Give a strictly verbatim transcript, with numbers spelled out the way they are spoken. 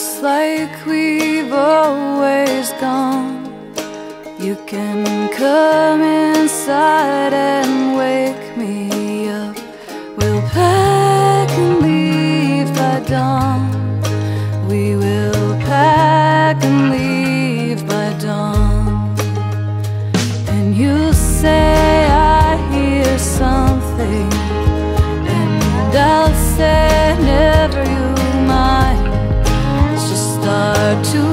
just like we've always gone. You can come inside and wake me up. We'll pack and leave by dawn. We will pack and leave by dawn. And you'll say I hear something, and I'll say never you mind. Let's just start to